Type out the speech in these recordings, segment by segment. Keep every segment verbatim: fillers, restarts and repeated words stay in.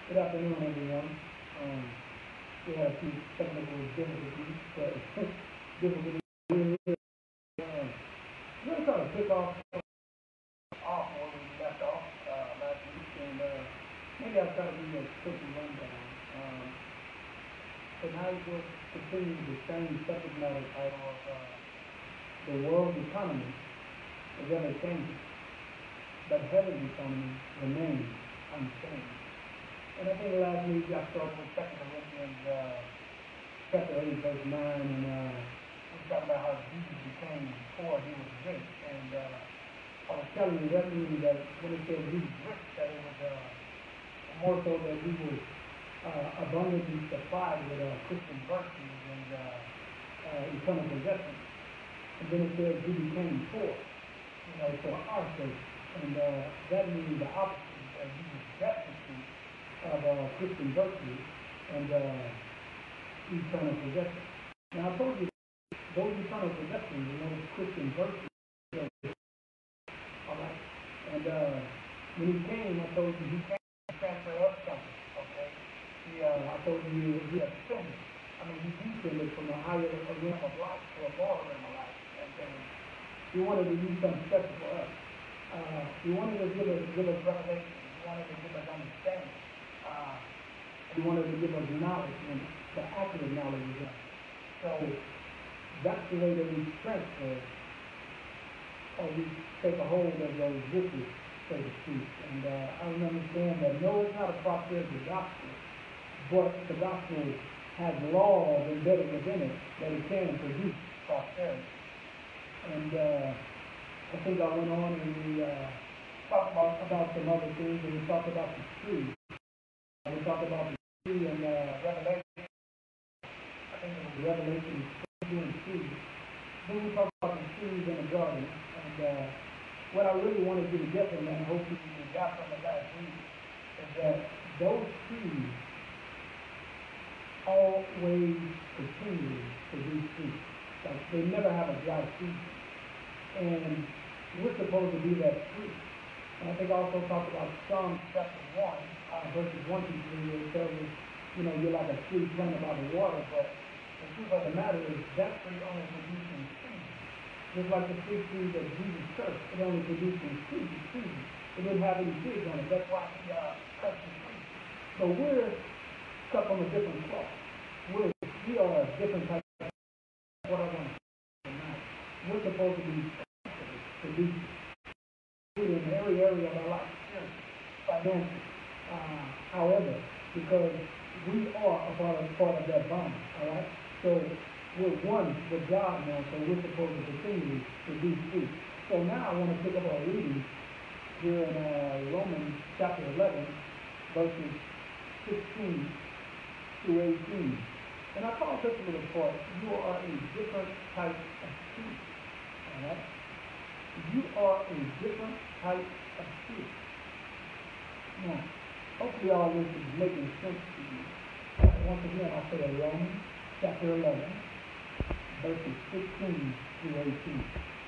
Good afternoon, everyone. Um, we had a few technical difficulties, but difficulties. Uh, we're going to try to pick off off where we left off uh, last week, and uh, maybe I'll try to give you a quick rundown. Um, tonight we'll continue the same subject matter title of uh, the world's economy is ever changing, but heaven's economy remains unchanged. And I think last week I started with Second Corinthians uh, chapter eight, verse nine, and uh, we talked about how Jesus became poor, he was rich. And uh, I was telling you that means that when it says he was rich, that it was uh, more so that he was uh, abundantly supplied with uh, Christian virtues and uh, uh, eternal possessions. And then it says he became poor, you know, for our sake. And uh, that means the opposite, that he was destitute of uh, Christian virtue and uh, eternal possession. Now, I told you those eternal possessions and those Christian virtues, all right? And uh, when he came, I told you he came to transfer us something, okay? He, uh, I told you he ascended. I mean, he descended from a higher realm of life to a lower realm of life. And, and he wanted to do something special for us. Uh, he wanted to give us, give us revelation. He wanted to give us understanding. Uh, he wanted to give us knowledge and the accurate knowledge of that. So that's the way that we transfer or we take a hold of those riches, so to speak. And uh, I don't understand that no, it's not a prosperity gospel, but the gospel has laws embedded within it that it can produce prosperity. And uh, I think I went on and we uh, talked about, about some other things, and we talked about the tree. We talked about the tree and uh, Revelation. I think it was Revelation two and three. Then we talked about the trees in the garden. And uh, what I really wanted you to get from that, and hopefully you got from it last week, is that those trees always continue to produce fruit. Like they never have a dry season. And we're supposed to be that fruit. And I think I also talked about Psalm chapter one, uh, verses one to three, where it tells us, you know, you're like a tree planted by the water, but the truth of the matter is that tree only produces seeds. Just like the fig tree that Jesus cursed, it only produced in seeds, seeds. It didn't have any figs on it. That's why he uh, cursed the tree. So we're cut from a different cloth. We're, we are a different type of what I want to say tonight. We're supposed to be producing in every area of our life, financial. Uh, however, because we are a part of, part of that bond, all right? So we're one with God now, so we're supposed to continue to be free. So now I want to pick up our reading here in uh, Romans chapter eleven, verses sixteen through eighteen. And I call this little part, you are a different type of tree, all right? You are a different type of tree. Now, hopefully all this is making sense to you. Once again, I'll say Romans chapter eleven, verses sixteen through eighteen.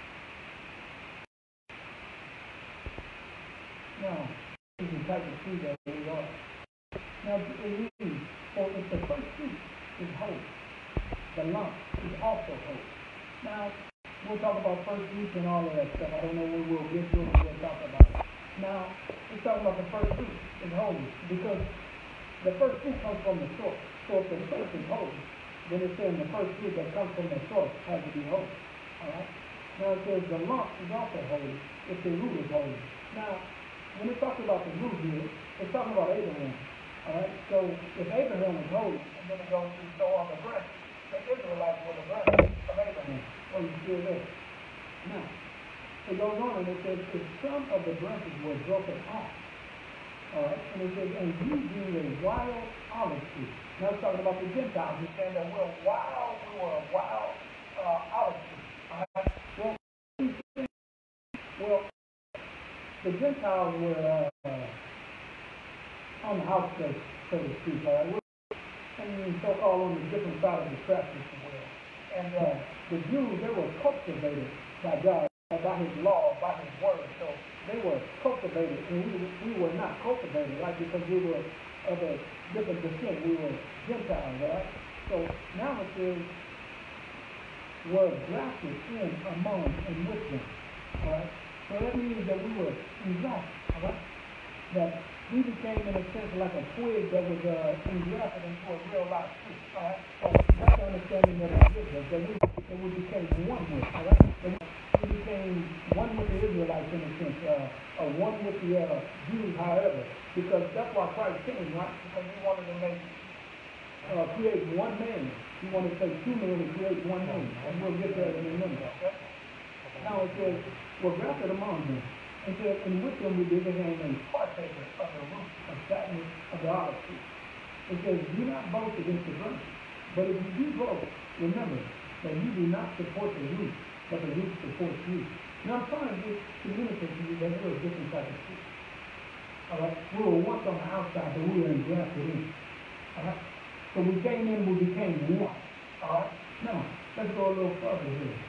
Now, this is the type of tree that we are. Now, it reads, for if the first fruit is holy, the lump is also holy. Now, we'll talk about first fruits and all of that stuff. I don't know when we'll get to it, but we'll talk about it. Now, let's talk about the first fruit is holy, because the first fruit comes from the source. So if the source is holy, then it's saying the first fruit that comes from the source has to be holy. All right? Now it says the lump is also holy if the root is holy. Now, when it talks about the root here, it's talking about Abraham. All right? So if Abraham was holy, and then it goes to so on the branch, the Israelites were the branch of Abraham. Well, you still there. Now, it goes on and it says, if some of the branches were broken off, all right, and it says, and you being a wild olive tree. Now it's talking about the Gentiles. He's saying that we're wild, we were a wild uh, olive tree. All right? Well, well, the Gentiles were uh, on the outskirts, so to speak, all right? I mean, so-called on the different side of the tracks, if you will. And uh, the Jews, they were cultivated by God, by his law, by his word. So they were cultivated, and we, we were not cultivated, right? Because we were of a different descent. We were Gentiles, all right? So now it says, were grafted in among and with them, all right? So that means that we were engrafted, all right? That we became, in a sense, like a twig that was uh, engrafted into a real life tree, all right? So that's the understanding that it gives us, that we, that we became one with, all right? That we became one with the Israelites, in a sense, uh, or one with the uh, Jews, however, because that's why Christ came, right? Because he wanted to make, uh, create one man. He wanted to take two men and create one man, and we'll get there in a minute, okay? Now it says, we're grafted among them. And said, and with them we became a partaker of the root of fatness of the olive tree. It says, do not boast against the branch. But if you do boast, remember that you do not support the root, but the root supports you. Now I'm trying to get communicate to you that we're a different type of tree. All right? We were once on the outside, but we were engrafted in. All right? So we came in, we became one. All right? Now, let's go a little further here.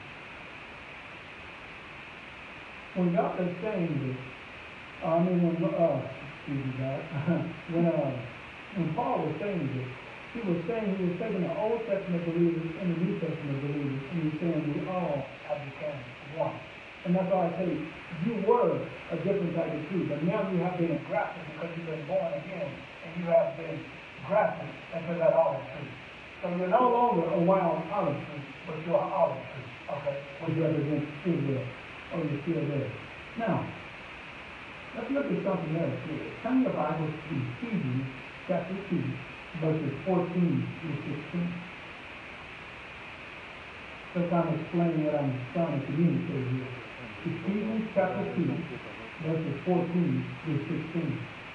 When God is saying this, uh, I mean, when, uh, excuse me, God, when, uh, when Paul was saying this, he was saying, he was taking the Old Testament believers and the New Testament believers, and he was saying we all have become one. And that's why I say, you were a different type of tree, but now you have been engrafted because you've been born again, and you have been grafted into that olive tree. So you're no longer a wild olive tree, but you're an olive tree, okay, which represents Israel. Oh, you're still there. Now, let's look at something else here. Turn your Bible to Ephesians chapter two, verses fourteen through sixteen. To kind of explain what I'm trying to communicate here. Ephesians chapter two, verses fourteen through sixteen.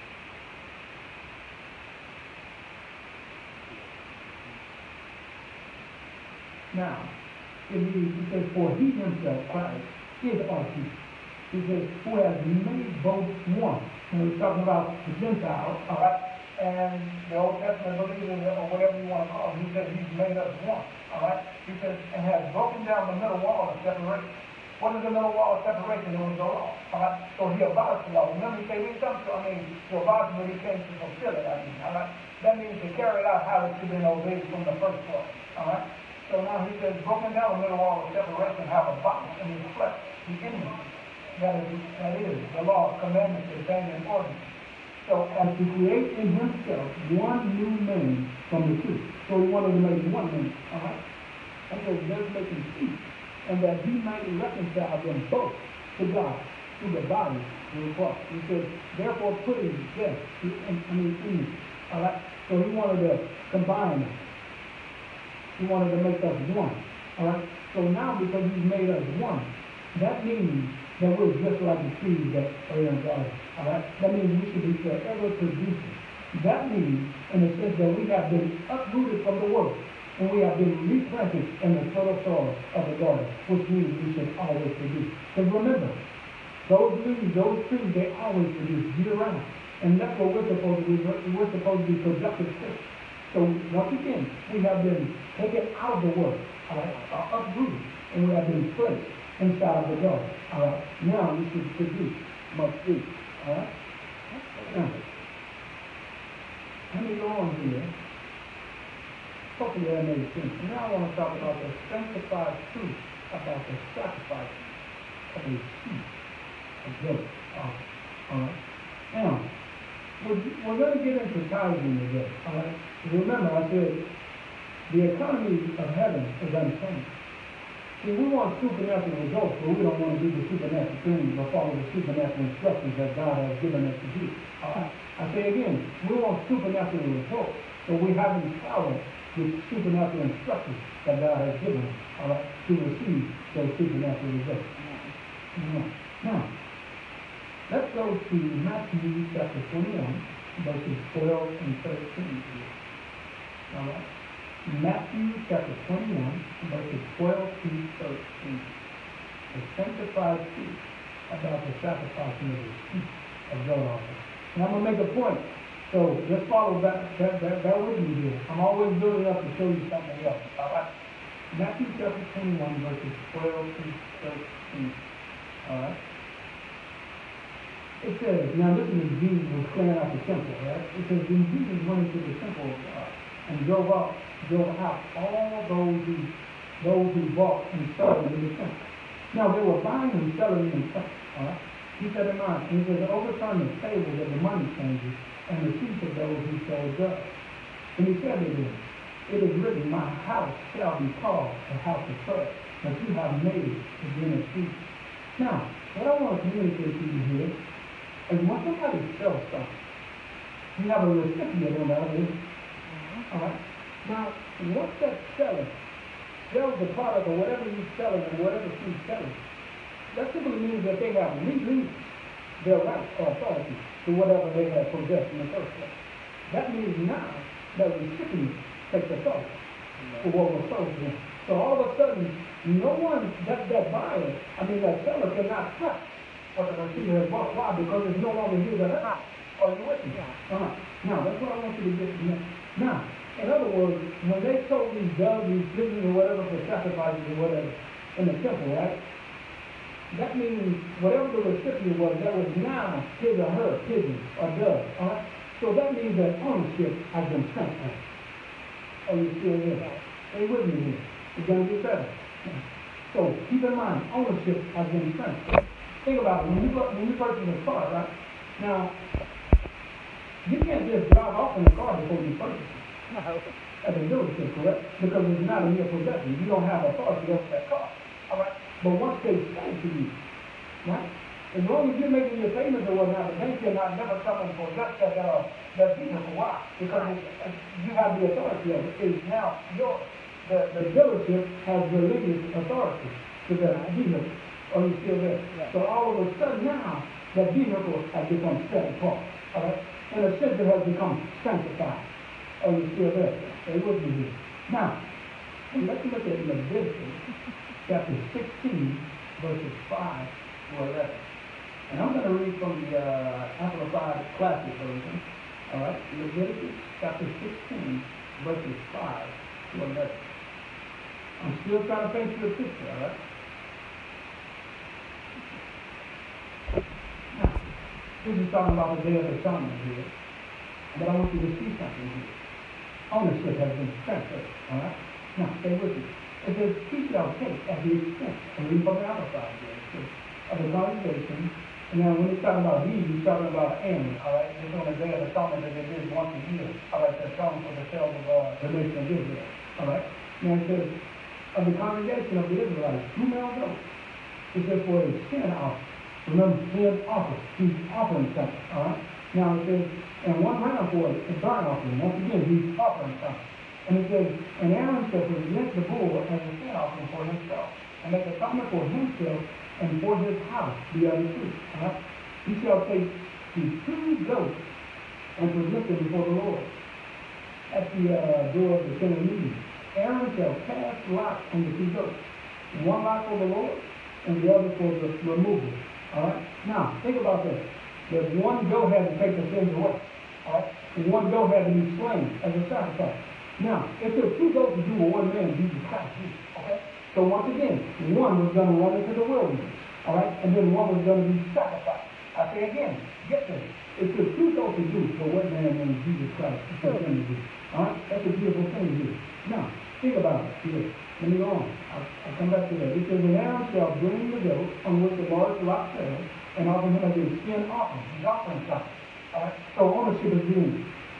Now, it reads, it says, for he himself, Christ, is our peace. He says, who has made both one. And we're talking about the Gentiles, all right, and the Old Testament believers, or whatever you want to call them. He says he's made us one, all right. He says, and has broken down the middle wall of separation. What is the middle wall of separation? It was the law, all right. So he abolished the law. Remember, he said he didn't come to, I mean, to abolish it, but he came to fulfill it, I mean, all right. That means to carry it out how it should have been obeyed from the first place, all right. So now he says, broken down the middle wall of separation, have abolished in his flesh the enemy. That is, that is the law, commandments, the and ordinance. So as to create in himself one new man from the two. So he wanted to make one man, all right? And so there's making peace, and that he might reconcile them both to God through the body of the cross. He says, therefore putting death, I mean, enemy, all right? So he wanted to combine them. He wanted to make us one, all right? So now because he's made us one, that means that we're just like the trees that are in God, all right? That means we should be forever producing. That means, in the sense that we have been uprooted from the world, and we have been replanted in the fertile soil of the garden, which means we should always produce. Because remember, those leaves, those trees, they always produce year-round. And that's what we're supposed to be. We're supposed to be productive fish. So once again, we have been taken out of the world, all right, are uprooted, and we have been placed inside of the garden, all right. Now we should produce much fruit, all right. Now, let me go on here. Hopefully that made sense. Now I want to talk about the sanctified truth about the sacrifice of a sheep, a goat, all right. Now, we're, we're going to get into tithing today, all right. Remember, I said the economy of heaven is unchanged. See, we want supernatural results, but we don't want to do the supernatural things or follow the supernatural instructions that God has given us to do. All right. I say again, we want supernatural results, but we haven't followed the supernatural instructions that God has given us, all right, to receive those supernatural results. Now, now let's go to Matthew chapter twenty-one, verses twelve and thirteen. All right. Matthew chapter twenty-one, verses twelve to thirteen. The sanctified truth about the sacrificing of the sheep of God offering. And I'm going to make a point. So just follow that, that, that, that with me here. I'm always building up to show you something else. All right. Matthew chapter twenty-one, verses twelve to thirteen. All right. It says, now this is Jesus was clearing out the temple, right? It says, when Jesus went into the temple of God and drove up, drove out all those who, those who bought and sold in the temple. Now, they were buying and selling in the temple, all right? Keep that in mind. And he says, overturn the tables of the money changers and the seats of those who sold doves. And he said to them, it is written, my house shall be called a house of prayer, but you have made it a den of thieves. Now, what I want to communicate to you here is when somebody sells something, you have a recipient on the other end. All right? Now, once that seller sells the product or whatever he's selling or whatever she's selling, that simply means that they have released their right or authority to whatever they have possessed in the first place. That means now the recipient takes authority for what was sold to them. So all of a sudden, no one, that, that buyer, I mean that seller cannot touch what the receiver has bought. Why? Because it's no longer his or hers. Are you with me? Uh-huh. Now, that's what I want you to get to know. Now, in other words, when they sold these doves, these pigeons, or whatever for sacrifices or whatever in the temple, right? That means whatever the recipient was, that was now his or her pigeon or dove. All right? So that means that ownership has been transferred. Are you still here? Stay with me here. It's going to get better. So keep in mind, ownership has been transferred. Think about it. When you, when you purchase a car, right? Now, you can't just drive off in a car before you purchase it. No. As a dealership, correct? Because it's not in your possession. You don't have authority over that car. All right? But once they sell it to you, right? As long as you're making your payments or whatnot, the bank cannot never come and possess that, uh, that vehicle. Why? Because it, you have the authority of it. It's now yours. The, the dealership has relinquished authority to that vehicle. Are you still there? Yeah. So all of a sudden now, that vehicle has become set apart. All right? In a sense, it has become sanctified. Are you still there? Stay with me here. Now, let's look at Leviticus chapter sixteen, verses five to eleven. And I'm going to read from the uh, Amplified Classic version. All right? Leviticus chapter sixteen, verses five to eleven. I'm still trying to paint you a picture, all right? Now, this is talking about the Day of Atonement here. But I want you to see something here. Ownership has been transferred, all right? Now, stay with me. It says, he shall take at the expense, and read from the Amplified here, of the congregation. And now, when he's talking about he, he's talking about Aaron, all right? This is on the Day of Atonement that they did once a year, all right? To atone for the sales of uh, the nation of Israel, all right? Now, it says, of the congregation of the Israelites, two male goats. It says, for a sin offering. Remember, sin offering. He's offering something, all right? Now, it says, and one ram for a burnt offering. Once again, he's offering something. And it says, and Aaron shall present the bull as a sin offering for himself, and make atonement for himself and for his house, the other two. Right? He shall take the two goats and present them before the Lord at the uh, door of the tent of meeting. Aaron shall cast lots on the two goats, one lot for the Lord and the other for the removal. All right. Now think about this. There's one goat had to take the sins away. All right. And one goat had to be slain as a sacrifice. Now, if there's two goats to do with one man, Jesus Christ, okay? So once again, one was going to run into the wilderness, all right? And then one was going to be sacrificed. I say again, get this. If there's two goats to do for one man named Jesus Christ, for him to do, all right? That's a beautiful thing here. Now, think about it here. Let me go on. I'll, I'll come back to that. It says, and Aaron shall bring the goat on which the large lot fell, and offer him as a sin offering. He's offering something, all right? So ownership is being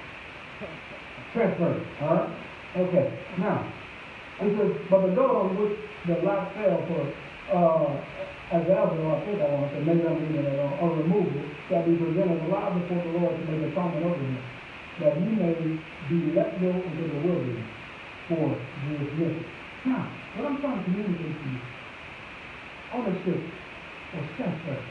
transferred, all right? Okay, now, it says, but the goat on which the lot fell for, uh, as Alvin, I think I want to say, maybe I'm reading it wrong, or removal, shall be presented alive before the Lord to make atonement over him, that he may be let go into the wilderness for this mission. Now, what I'm trying to communicate to you, ownership was transferred.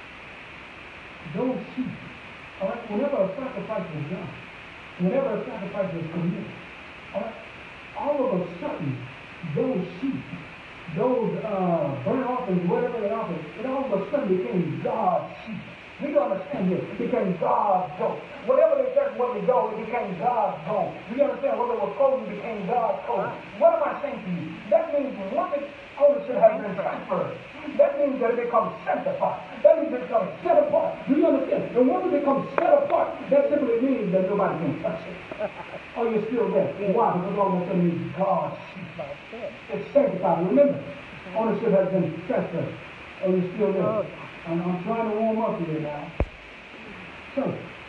Those sheep, all right, whenever a sacrifice was done, whenever a sacrifice was committed, all, right, all of a sudden, those sheep, those uh, burnt offerings, whatever they offered, it all of a sudden became God's sheep. We don't understand this. It became God's goat. Whatever they said was the goat, it became God's goat. We understand whether it was cold, it became God's coat. What am I saying to you? That means once it ownership has been transferred, that means that it becomes sanctified. That means it becomes set apart. Do you understand? And once it becomes set apart, that simply believe that nobody can touch it. Oh, you're still there. Why? Because all of a sudden it's God's sheep. It's sanctified. Remember, ownership has been transferred. Oh, you're still there. I'm, I'm trying to warm up here now. So,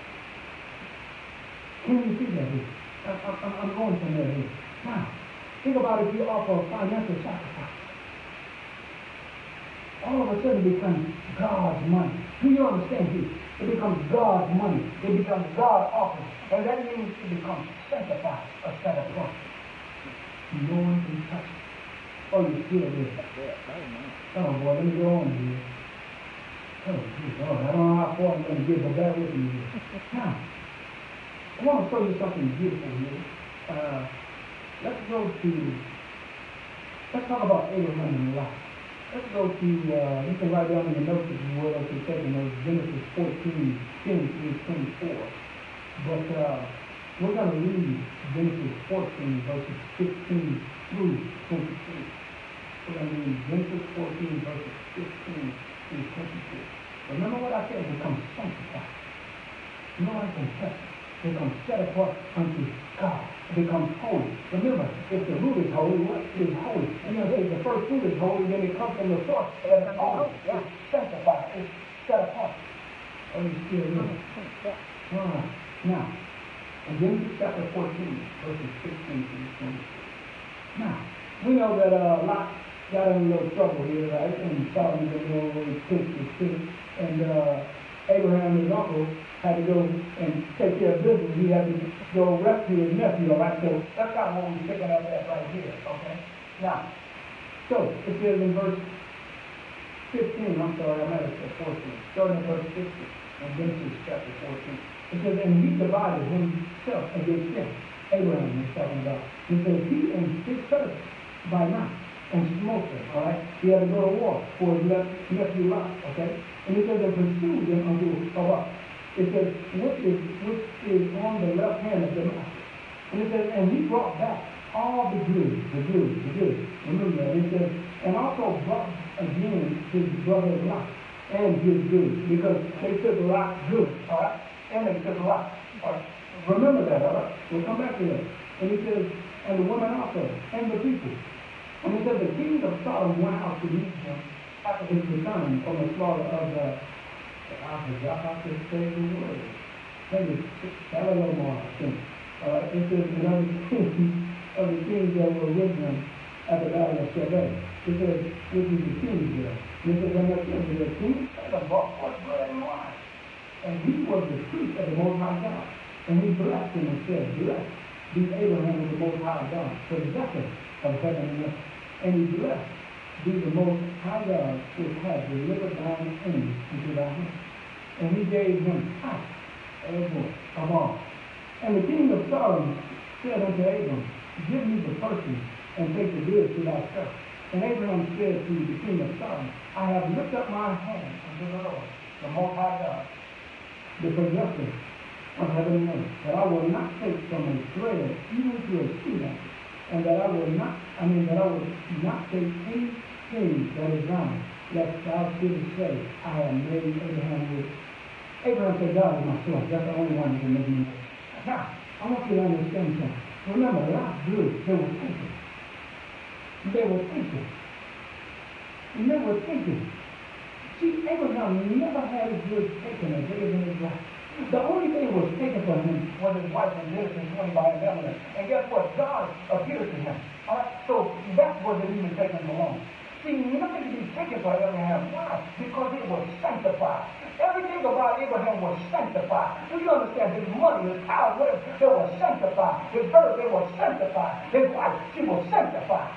can you see that here? I, I, I'm going somewhere here. Now, think about if you offer a financial sacrifice. All of a sudden it becomes God's money. Do you understand this? It becomes God's money. It becomes God's offering. And that means it becomes sanctified, a set apart. No one can touch it. Oh, you still there? Oh, boy, let me go on here. Oh, dear Lord, I don't know how far I'm going to get, but bear with me here. Now, I want to show you something beautiful here. Uh, let's go to, let's talk about Abraham and Lot. Let's go to, uh, you can write down in the notes if you would, if you're taking those, Genesis fourteen, ten through twenty-four. But uh, we're going to read Genesis fourteen, verses fifteen through twenty-three. We're going to read Genesis fourteen, verses fifteen through twenty-three. Remember what I said, it becomes sanctified. No one can touch it. It becomes set apart unto God. It becomes holy. Remember, if the root is holy, what is holy? And you know, if the first fruit is holy, then it comes from the source. And it's holy. It's sanctified. It's set apart. Oh, you still there? All right. Now, in Genesis chapter fourteen, verses fifteen through twenty-three. Now, we know that uh, Lot got in a little trouble here, right? And Sodom was a little twisted too. And uh, Abraham, his uncle, had to go and take care of business. He had to go rescue his nephew, all right? So that's kind of what we're picking up at right here, okay? Now, so it says in verse fifteen, I'm sorry, I'm at it fourteen, starting at verse fifteen, in Genesis chapter fourteen. It says, and he divided himself against him. Abraham is talking about. He says, he and his servants by night, and smote them, all right? He had to go to war for his nephew Lot, okay? And he says, and pursued them unto a rock. It says, which is, which is on the left hand of Damascus. And it says, and he brought back all the goods, the goods, the goods. Remember that. It says, and also brought again his brother Lot and his goods, because they took Lot's goods, all right? And they took Lot, all right? Remember that, all right? We'll come back to that. And he says, and the women also, and the people. And it says, the king of Sodom went out to meet him after his return from the slaughter of the, I forgot how to say the word. Maybe Shalom, I think. All right, it says, and of the kings, of the kings that were with him at the battle of Shebeh. It says, which is the king's there. And it says, and the king, the king of brought forth bread and wine. And he was the priest of the Most High God. And he blessed him and said, blessed be Abraham of the Most High God, possessor of heaven and earth. And he blessed be the Most High God, which has delivered thine enemies into thy hand. And he gave him half of all. And the king of Sodom said unto Abram, give me the person and take the goods to thyself. And Abraham said to the king of Sodom, I have lifted up my hand unto the Lord, the Most High God, the possessor of heaven and earth, that I will not take from a thread even to a shoelace, and that I will not, I mean, that I will not take anything that is thine, lest thou shouldest say, I have made Abraham rich. Abraham said, God is my source. That's the only one who can make me rich. Now, I want you to understand something. Remember, Lot's goods, they were thinking. They were thinking. And they were thinking. See, Abraham never had his goods taken a day in his life. The only thing that was taken from him was his wife in Genesis twenty by Abimelech. And guess what? God appeared to him. All right? So that's what didn't even take him along. See, nothing can be taken from Abraham. Why? Because it was sanctified. Everything about Abraham was sanctified. Do you understand? His money, his house, whatever, they were sanctified. His birth, they were sanctified. His wife, she was sanctified.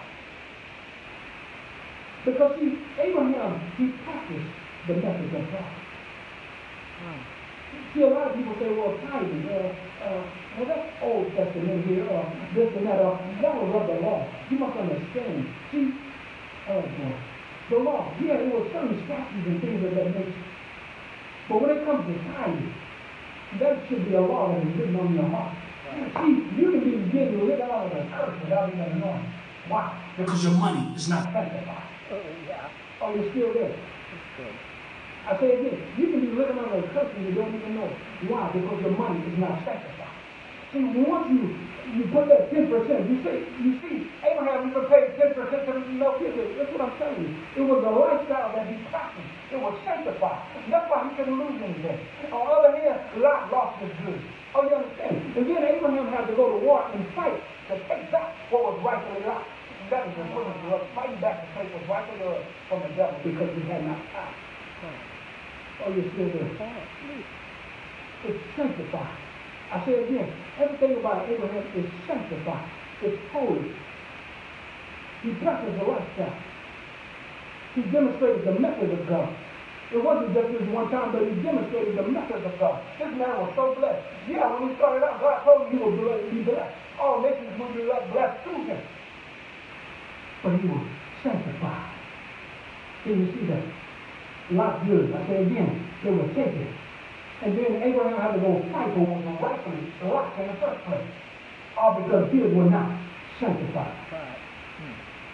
Because see, Abraham, he practiced the message of God. Hmm. See, a lot of people say, well, tithing, uh, uh, well, that's Old Testament here, or this and that, or that was of the law. You must understand. See, oh boy, the law, yeah, there were certain statutes and things of that nature. But when it comes to tithing, that should be a law that is written on your heart. Right. See, you can be getting rid out of the curse without even knowing. Why? Because your money is not sanctified. Oh, yeah. Oh, you're still there. That's good. I say again, you can be living under a curse and you don't even know. Why? Because your money is not sanctified. See, once you you put that ten percent, you see, you see, Abraham even paid ten percent to Melchizedek. That's what I'm telling you. It was a lifestyle that he practiced. It was sanctified. That's why he couldn't lose anything. On the other hand, Lot lost his goods. Oh, you understand? And then Abraham had to go to war and fight to take back what was rightfully Lot. That is equivalent to us fighting back to take what was rightfully ours from the devil because we had not time. Oh, you're still there. It's sanctified. I say again, everything about Abraham is sanctified. It's holy. He practiced a lifestyle. He demonstrated the methods of God. It wasn't just this one time, but he demonstrated the methods of God. This man was so blessed. Yeah, when he started out, God told him he would be blessed. All nations would be blessed through him. But he was sanctified. Can you see that? Lot's goods, I say again, they were taken. And then Abraham had to go fight for what was rightfully Lot in the first place. All because his were not sanctified. Right. Hmm.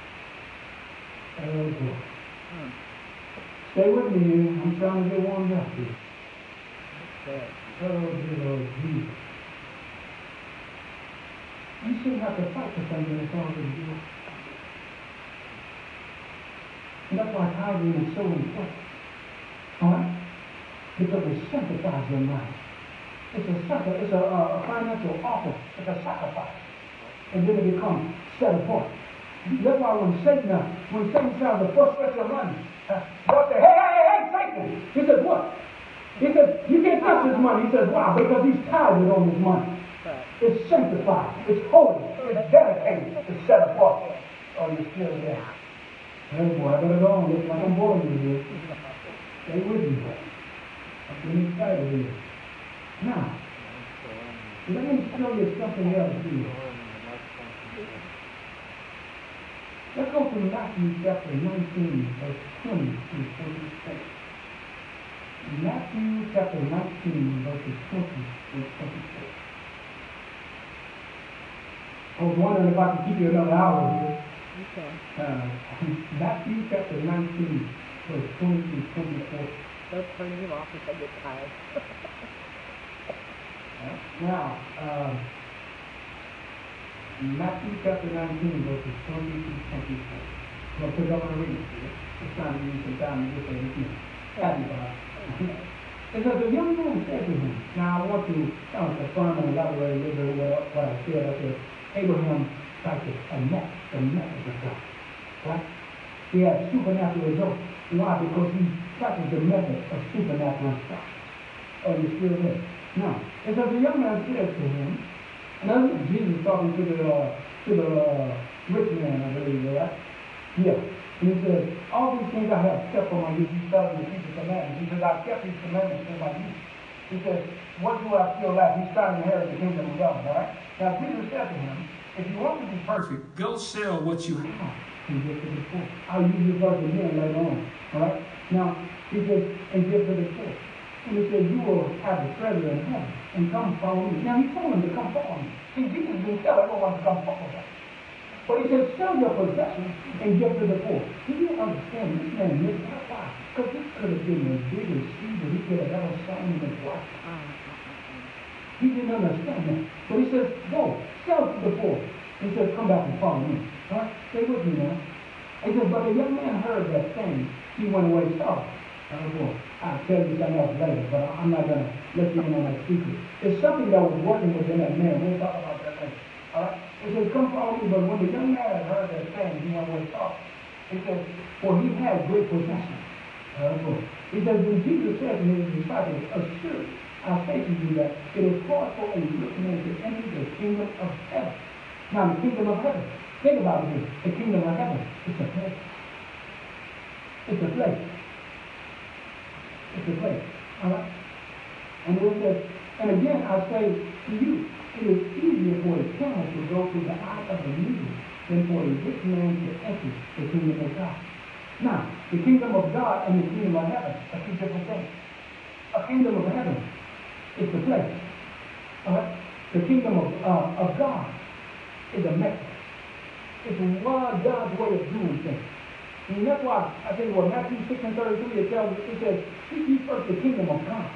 Oh boy. Hmm. Stay with me here. I'm trying to get warmed up here. Okay. Oh dear Lord Jesus. You shouldn't have to fight for something that's already yours. And that's why tithing is so important. Alright? Because it sanctifies your mind. It's a sacri- it's a, uh, a financial offer. It's a sacrifice. And then it becomes set apart. That's why when Satan, uh, when Satan tries to frustrate your money, uh, God said, hey, hey, hey, hey, Satan! He says, what? He says, you can't touch this money. He says, why? Because he's tithed on this money. It's sanctified. It's holy. It's dedicated. It's set apart. Oh, you're still there. Hey, boy, I gotta go on. Looks like I'm boring you here. Stay with me, boy. I'm getting excited here. Now, let me show you something else here. Let's go to Matthew chapter nineteen, verse twenty through twenty-six. Matthew chapter nineteen, verses twenty through twenty-six. I was wondering if I could keep you another hour here. Okay. Uh, Matthew chapter nineteen, verse twenty through twenty-four. Don't turn him off if I get tired. Now, uh, Matthew chapter nineteen, verses twenty through twenty-four. I'm going to put it up on the reading. It's time to use some time to get there with me. Happy about it. It says, the young man said to him, now I want to kind of confirm and elaborate a little bit what, what I said. I said, Abraham practiced a net, the method of God. Right? He had supernatural results. Why? Because he practiced the method of supernatural stuff. Oh, you still there? Now, it says the young man said to him, and that's Jesus talking to the uh, to the uh, rich man, I believe, right? Yeah. And he says, all these things I have kept for my youth. He's telling you to keep the commandments. He says, I kept these commandments for my youth. He says, what do I still lack? He's trying to inherit the kingdom of God, all right? Now, Jesus said to him, if you want to be perfect, go sell what you have and give to the poor. I'll use this verse again later on, all right? Now, he says, and give to the poor. And he said, you will have the treasure in heaven and come follow me. Now, he told him to come follow me. See, Jesus didn't tell everyone to come follow him. But he said, sell your possessions and give to the poor. Do you understand? This man missed out. Why? Because this could have been the biggest seed that he could have ever sown in his life. He didn't understand that. But he says, go, sell to the poor. He says, come back and follow me. All right? Stay with me now. He says, but the young man heard that saying. He went away sorry. Oh boy, I'll tell you something else later, but I'm not going to let you in on that secret. It's something that was working within that man. We'll talk about that later. All right? He says, come follow me. But when the young man heard that saying, he went away sorry. He says, for he had great possessions. Oh boy. He says, when Jesus said to his disciples, assuredly, I say to you that it is hard for a rich man to enter the kingdom of heaven. Now, the kingdom of heaven. Think about it here. The kingdom of heaven. It's a place. It's a place. It's a place. All right? And it says, and again, I say to you, it is easier for a camel to go through the eye of a needle than for a rich man to enter the kingdom of God. Now, the kingdom of God and the kingdom of heaven are two different things. A kingdom of heaven is the place. All right? The kingdom of, uh, of God is a method. It's one God's way of doing things. And that's why I tell you what, Matthew six and thirty-three, it tells us, it says, seek ye first the kingdom of God.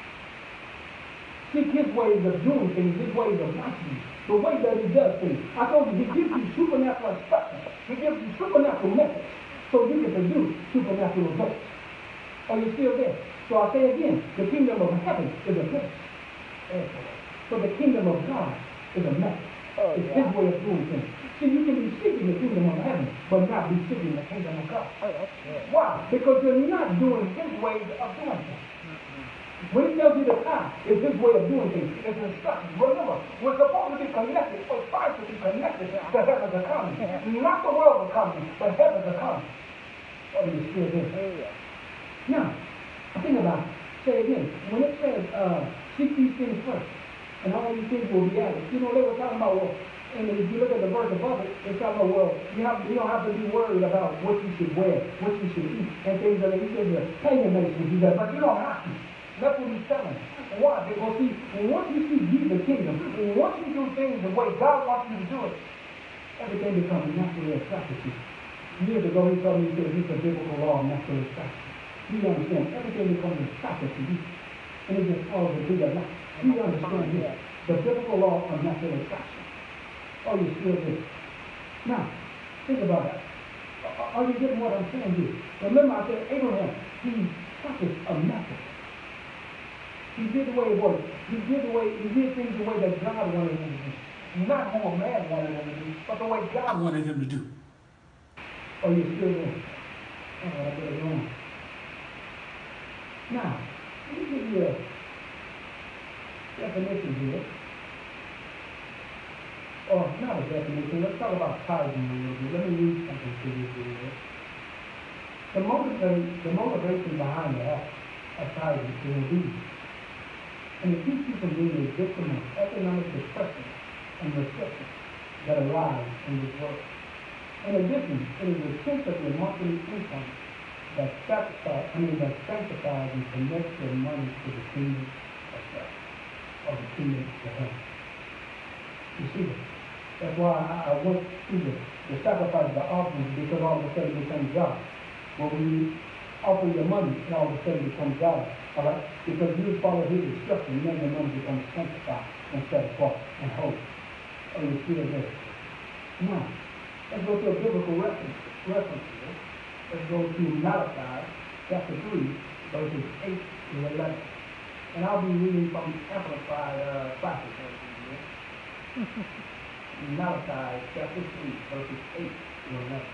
Seek his ways of doing things, his ways of righteousness, the way that he does things. I told you, he gives you supernatural instructions. He gives you supernatural methods so you can produce supernatural results. Are you still there? So I say again, the kingdom of heaven is a place. So the kingdom of God is a method. Oh, it's yeah. his way of doing things. See, you can be seeking the kingdom of heaven, but not be seeking the kingdom of God. Oh, that's good. Why? Because you're not doing his way of doing things. When he tells you to tithe, it's his way of doing things. It's instructions. Remember, we're supposed to be connected, or try to be connected to heaven's economy. Not the world's economy, but heaven's economy. Oh, you still there? Oh, yeah. Now, think about it. Say again, when it says, uh, seek these things first, and all these things will be added. You know, they were talking about, well, and if you look at the verse above it, it's talking about, well, you, have, you don't have to be worried about what you should wear, what you should eat, and things like that. He says, the pagan nations do that, but you don't have to. That's what he's telling. Why? Because, see, once you see ye the kingdom, once you do things the way God wants you to do it, everything becomes naturally attractive to you. Years ago, he told me, he said, it's a biblical law of natural attraction. You understand, everything becomes attractive to you, and it just falls into your life. You understand this? The biblical law of natural attraction. Oh, you still there? Now, think about that. Are you getting what I'm saying here? Remember, I said Abraham, he practiced a method. He did the way it was. He did the way he did things the way that God wanted him to do. Not how a man wanted him to do, but the way God wanted him to do. Oh, you still there? Oh, I better go on. Now, let me give you a definition here. Or not a definition. Let's talk about tithing a little bit. Let me read something to you here. The motivation, the motivation behind the act of tithing is obedience. And it keeps you from being a victim of economic depression and recession that arise in this world. In addition, it is a sense of your monthly income that satisfies, I mean, that sanctifies and connects your money to the kingdom of God, or the kingdom of heaven. You see that? That's why I, I went through the, the sacrifice, the offerings, because all of a sudden it becomes God. When we offer your money, it all of a sudden becomes God. All right? Because you follow his instruction, then your money becomes sanctified and set apart and holy. Oh, you see it there? Now, let's go to a biblical reference, reference here. Let's go to Malachi, chapter three, verses eight to eleven. And I'll be reading from Amplified uh, Classic version here. Malachi, chapter three, verses eight to eleven.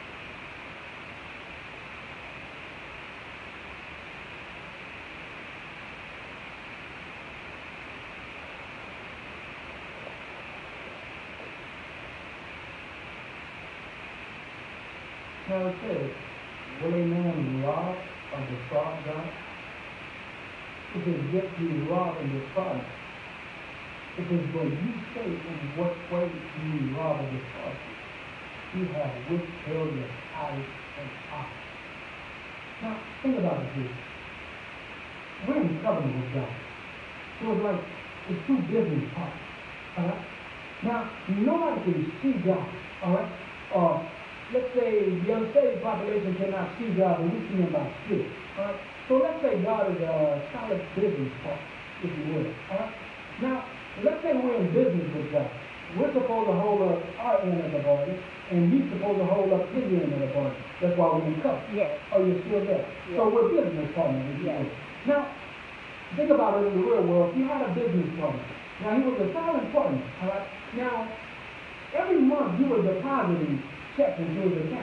Now it says, will a man rob or defraud God? It says, yet you rob and defraud. It says, when you say in what way do you rob or defraud, you have withheld your tithe and offering. Now, think about it here. We're in covenant with God. So it's like, it's two business partners. Alright? Now, nobody can see God. Alright? Uh, Let's say the unsaved population cannot see God, but we see him by spirit. All right? So let's say God is a solid business partner, if you will. All right? Now, let's say we're in business with God. We're supposed to hold up our end of the bargain, and he's supposed to hold up his end of the bargain. That's why we're in covenant. Yes. Oh, you're still there? Yes. So we're business partners, if you yes. will. Now, think about it in the real world. You had a business partner. Now, he was a silent partner. All right? Now, every month you were depositing check into his account.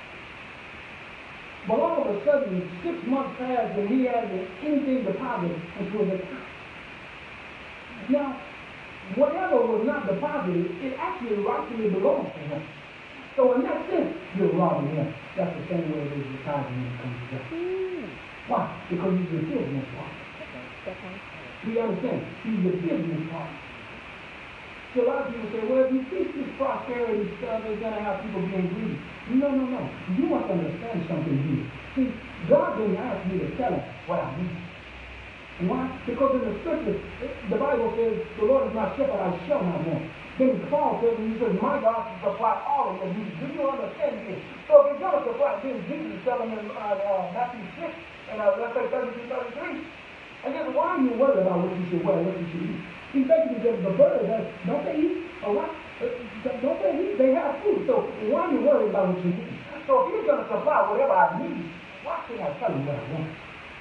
But all of a sudden, six months passed and he hasn't anything deposited into his account. Now, whatever was not deposited, it actually rightfully belongs to him. So in that sense, you're robbing him. That's the same way it is with tithing when it comes to God. Mm. Why? Because he's your business partner. Do you understand? He's your business partner. So a lot of people say, well, if you teach this prosperity stuff, it's going to have people being greedy. No, no, no. You must understand something here. See, God didn't ask me to tell him what I need. Why? Because in the scriptures, the Bible says, the Lord is my shepherd, I shall not want. Then Paul says, and he says, my God will supply all of your needs. Do you understand this? So if he's going to supply, then Jesus is telling him in uh, uh, Matthew six, and uh, let's say thirty-two, thirty-three. And then why are you worried about what you should wear, what you should eat? He basically says, the birds, don't they eat? All right? Don't they eat? They have food. So why are you worried about what you eat? So if he's going to supply whatever I need, why should I tell him what I want?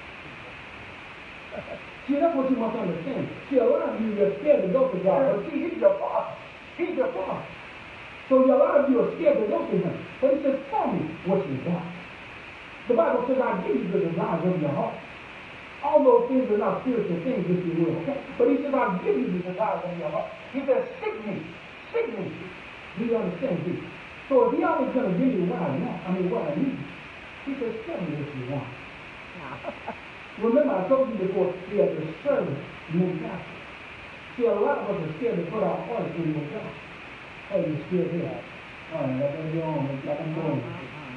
See, that's what you must understand. See, a lot of you are scared to go to God, but see, he's your father. He's your father. So a lot of you are scared to go to him. But he says, tell me what you want. The Bible says, I give you the desires of your heart. All those things are not spiritual things, if you will, okay? But he says, I'll give you the desires of your heart. He says, seek me. Seek me. Do you understand this? So if he always going to give you what I want, I mean what I need, he says, tell me what you want. Remember, I told you before, we have the servant mentality. See, a lot of us are scared to put our heart in with God. Hey, you're still here. All right, let them go on. Let them go on.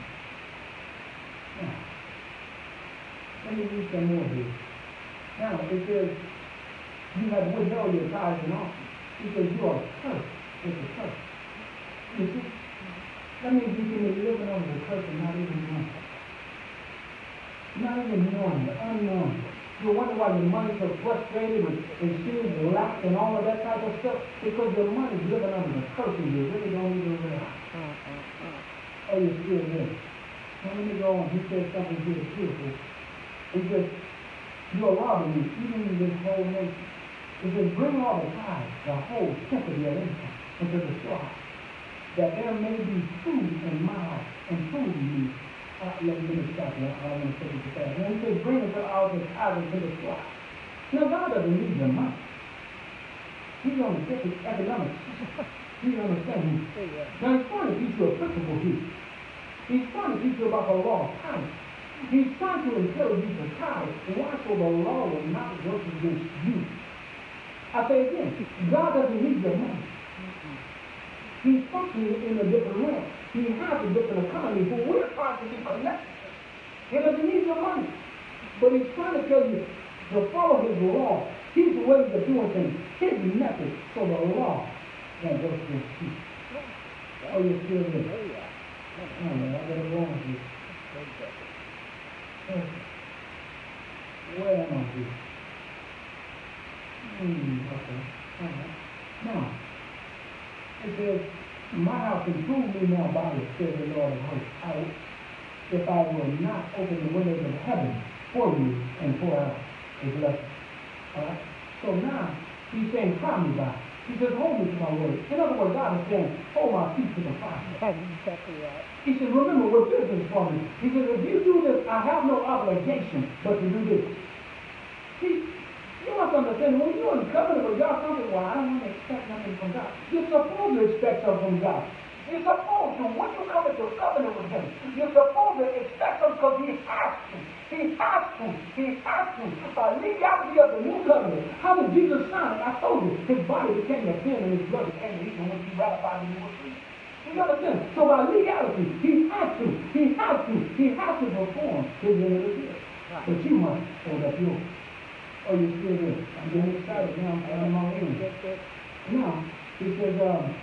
Now, let me read some more here. Now, it says, you have withheld your tithes and offerings. It says, you are cursed. It's a curse. You see? That means you can be living under the curse and not even knowing it. Not even knowing it, unknowing. You wonder why your money's so frustrated and, and seems lack and all of that type of stuff? Because your money's living under the curse and you really don't even realize. Oh, you're still there. Now let me go on. He said something here beautiful. He says, you are robbing me, even this whole nation. He says, bring all the tithes, the whole tenth of your income, into the storehouse, that there may be food in my house and food in you. Uh, let me stop here. I don't want to take it too fast. When he says, bring it to all the tithes into the storehouse. Now, God doesn't need your money. He's on the different economics. He's understanding. Now, he's trying to teach you a principle here. He's trying to teach you about the law of tithe. He's trying to encourage you to tithe. Why? So the law will not work against you. I say again, God doesn't need your money. He's functioning in a different realm. He has a different economy, but we're trying to be connected. He doesn't need your money. But he's trying to tell you to follow his law, his ways of doing things, his method, so the law won't work against you. Oh, you're still there. Oh, man, I better go on here. Where am I here? Hmm, okay. All right. Now, it says, my house is prove me now by it, says the Lord of hosts, I, if I will not open the windows of heaven for you and pour out a blessing. All right? So now, he's saying, try me by it. He says, hold me to my word. In other words, God is saying, hold my feet to the fire. Exactly right. He says, remember, we're business for me. He says, if you do this, I have no obligation but to do this. See, you must understand, when you're in covenant with God, something, well, I don't want to expect nothing from God. You're supposed to expect something from God. You're supposed to, when you come into covenant with him, you're supposed to expect something because he has to. He has to. He has to. By legality of the new covenant, how did Jesus sign it? I told you, his body became a sin and his blood became the even when he ratified the new agreement. You understand? So by legality, he has to. He has to. He has to perform his end of the deal. But you must hold up yours. Oh, you're still there. I'm getting excited now. I'm all in. Now, he says, um,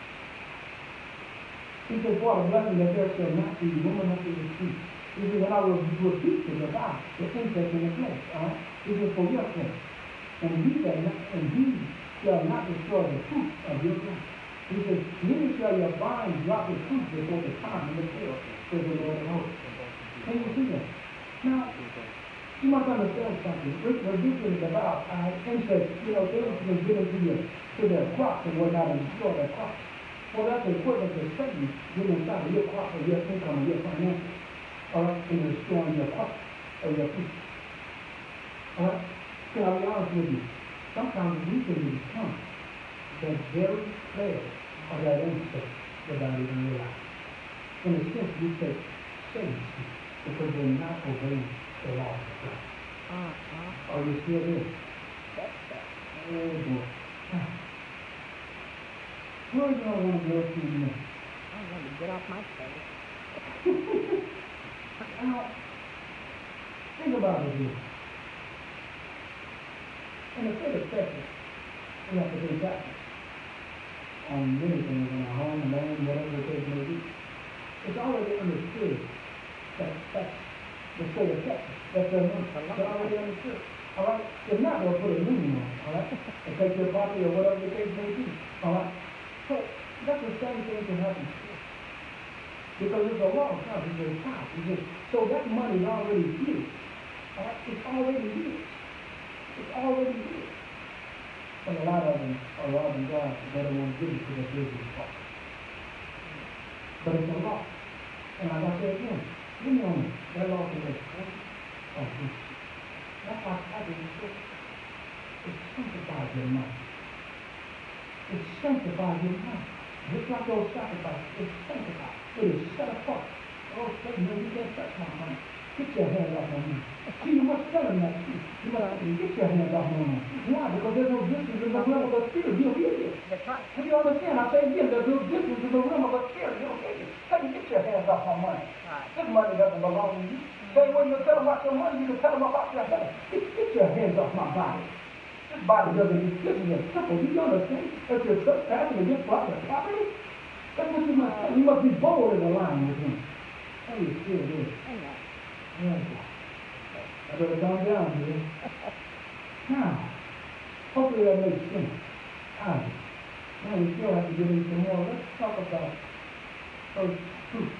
he says, for the blessing that there shall not be woman unto the feet. He says, and I will repeat to the God, the insect in the flesh. All right? He says, for your flesh. And he shall not, and he shall not destroy the fruit of your ground. He says, neither shall your vine drop its fruit before the time of the field, says the Lord of hosts. Can you see that? Now, you must understand something. Reducing is about uh, insects, you know, things can get into your, to their crops and whatnot and destroy their crops. Well, that's the equivalent to Satan getting inside of your crop or your income or your finances, all right, and destroying your crop or your food. All right? Can I be honest with you? Sometimes we can become the very plague of that insect without even realizing. In a sense, we take Satan because we're not obeying the law of God. Uh-huh. Are you still there? Oh boy. Where do I want to go to next? I want to get off my face. Now, think about it here. In the state of Texas, we have to pay taxes on many things in our home, land, whatever the case may be. It's already understood that that's the state of Texas. That's their money. It's already understood. All right? It's not going to put a lien on it, all right? And take your property or whatever the case may be. All right? So that's the same thing can happen here. Because it's a law, it's not it's a tax. It's just, so that money is already here. All right? It's already here. It's already here. But a lot of them are robbing God, they don't want to give it to their business partner. But it's a law. And like I said again, you know that law can make sense. Oh, that's why I think it sanctifies your mind. It sanctifies your mind. Just like those sacrifices, it's sanctified. It is set apart. Oh, Satan, no, you can't touch my money. Get your hands off my money. See, you must tell him that too. You must tell him, get your hands off my money. Why? Because there's no distance in the realm of the spirit. He'll hear you. That's right. Do you understand? I say again, there's no distance in the realm of the spirit. He'll hear you. Satan, get your hands off my money. Right. This money doesn't belong to you. Same way you tell him about your money, you can tell him about your health. Get, get your hands off my body. This body doesn't exist in your temple. Do you understand? If you're trespassing against private property, that's what you must do. You must be bold in the line with him. Oh, you still do. Amen. Yeah. I better calm down here. Now, hopefully that makes sense. All right. Now we still have to get into more. Let's talk about first fruit.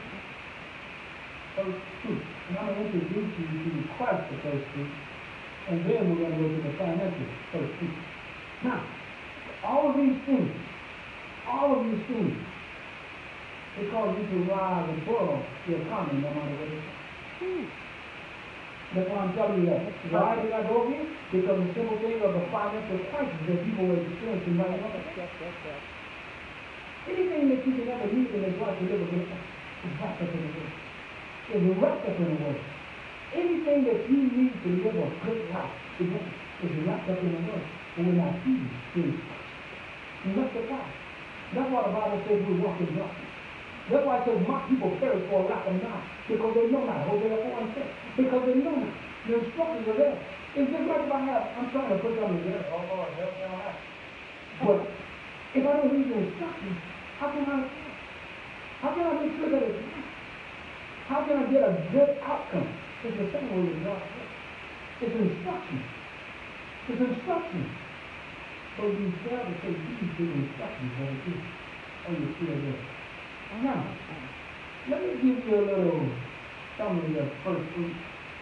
First fruit. And I'm going to introduce you to Christ, the first fruit. And then we're going to go to the financial first fruit. Now, all of these things, all of these things, they cause you to rise above the economy, no matter what it is. That's why I'm telling you that. Why did I go here? Because the simple thing of the financial crisis that people are experiencing right now. Yes, yes, yes. Anything that you can ever need in this life to live a good life is wrapped up in the word. Is wrapped up in the word. Anything that you need to live a good life is wrapped up in the word. And we're not easy to you must apply. That's why the Bible says we walk in darkness. That's why it says my people perish for a lack of knowledge. Because they know not. Hosea four and six. Because they know not. The instructions are there. It's just like if I have, I'm trying to put something together. Oh Lord, help me on that. But if I don't read the instructions, how can I how can I make sure that it's right? How can I get a good outcome? It's the same way with God. It's instruction. It's instruction. So you fail to say these big instructions for you. Oh, you feel good. Now, let me give you a little summary of first fruit.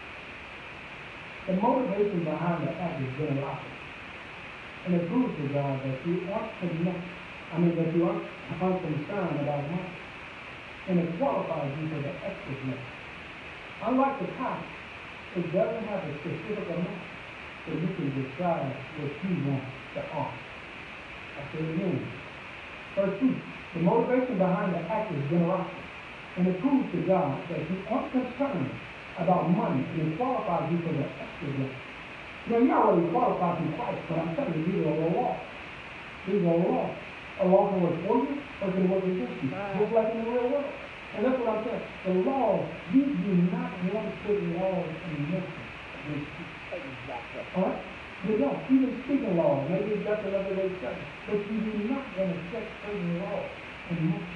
The motivation behind the act is generosity. And it proves to God that you aren't connected, I mean that you aren't unconcerned about money. And it qualifies you for the extra blessing. Unlike the tithe, it doesn't have a specific amount, so you can decide what you want to offer. I say it again. First fruit. The motivation behind the act is generosity. And it proves to God that you aren't concerned about money and it qualifies you for the extra blessing. Now, you're already qualified through Christ, but I'm telling you, these are the laws. These are the laws. A law can work for you or can work against you, just like in the real world. And that's what I'm saying. The laws, you do not want to put laws in motion against you. Exactly. All right? You don't. Even speaking laws, maybe it's just another way to say it, but you do not want to set certain laws in motion.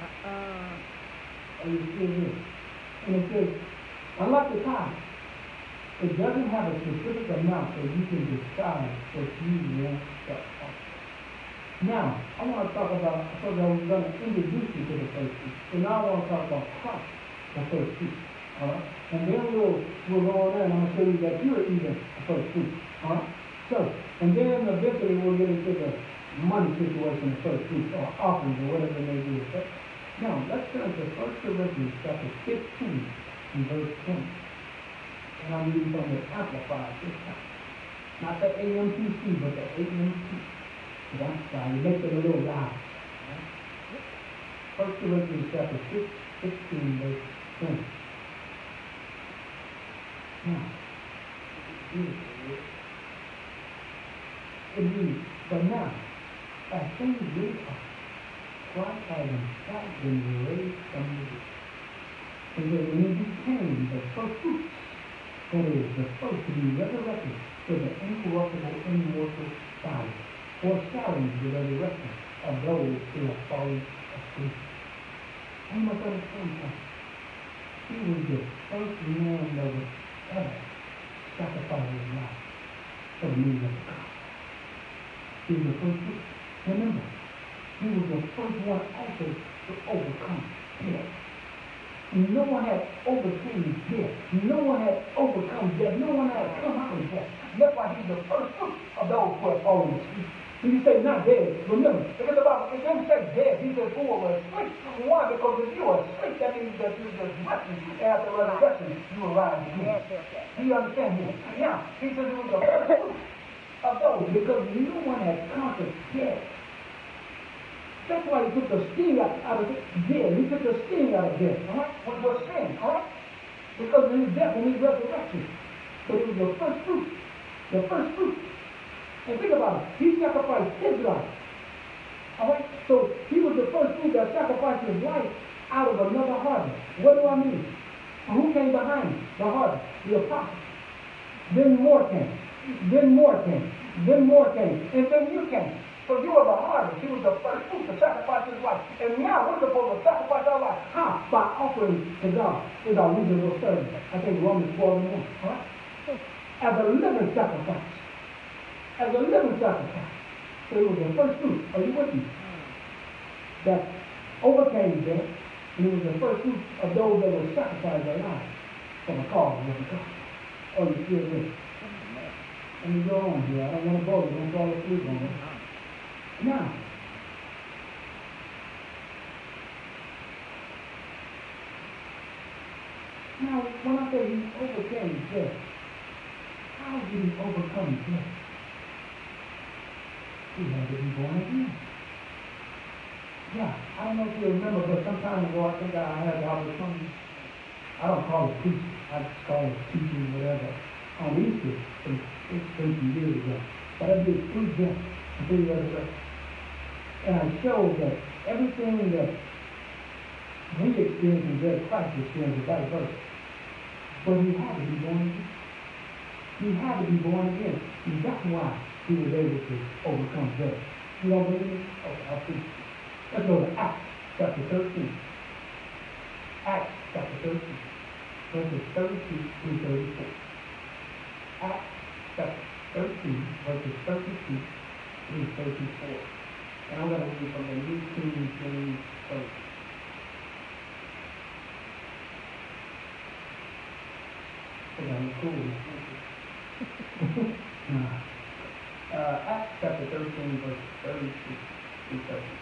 Uh-uh. Are you still here? And it says, unlike the tithe, it doesn't have a specific amount so you can decide what you want to offer. Now, I want to talk about, I told you I was going to introduce you to the first fruit. So now I want to talk about Christ, the first fruit. All right? And then we'll, we'll go on there and I'm going to show you that you're even the first fruit. All right? So, and then eventually we'll get into the money situation, the first fruit, or offerings, or whatever it may be. Okay? Now, let's turn to First Corinthians chapter fifteen and verse twenty. And I'm reading from the Amplified this time. Not the A M P C, but the A M P. Because I'm sorry, it makes it a little loud. Right? First Corinthians chapter fifteen, verse twenty. Now, it reads, but now, as things really are, Christ has in fact been raised from the dead. And that when he became the first fruits, that is, the first to be resurrected with an incorruptible, immortal body, foreshadows the resurrection of those who have fallen asleep. We must understand something. He was the first man that was ever sacrificed his life for the meaning of the gospel. He was the first one. Remember, he was the first one also to overcome death. No one had overcome death. No one had overcome death. No one had come out of death. That's why he's the first fruit of those who have fallen asleep. When you say not dead, remember, because the Bible, it doesn't say dead, he says who are asleep. Why? Because if you are asleep, that means that you're just resting. After resurrection, you will rise again. Do you understand me? Now, he says it was the first fruit of those, because no one had conquered death. That's why he took the sting out, out of death. He took the sting out of death, all right? Which was sin, all right? Because of his death and his resurrection. But it was the first fruit. The first fruit. And think about it. He sacrificed his life. All right? So he was the first fruit that sacrificed his life out of another harvest. What do I mean? Who came behind him? The harvest. The apostles. Then more came. Then more came. Then more came. And then you came. So you were the harvest. He was the first fruit to sacrifice his life. And now we're supposed to sacrifice our life. How? By offering to God is our reasonable service. I think Romans twelve and one. All right? As a living sacrifice. As a living sacrifice. So it was the first fruit. Are you with me? That overcame death. And it was the first fruit of those that were sacrificed their lives for the cause of the gospel. Oh, you still there? Let me go on here. I don't want to bother you. Don't fall asleep on me. Now, now, when I say he overcame death, how did he overcome death? He had to be born again. Yeah, I don't know if you remember, but some time ago, I think I had the opportunity. I don't call it preaching. I just call it teaching, whatever. On Easter, it's twenty years ago. But I did three deaths, three resurrections. And I showed that everything that we experience in death, Christ experienced, vice versa. But he had to be born again. He had to be born again. And that's why he was able to overcome death. You don't believe me? Okay, I'll preach. Let's go to Acts chapter thirteen. Acts chapter thirteen. Verses thirty-two through thirty-four. Acts chapter thirteen, verses thirty-two through thirty-four. And I'm going to read from the New King James Version. Okay, cool. uh, Acts chapter thirteen, verse thirty-two through thirty-four.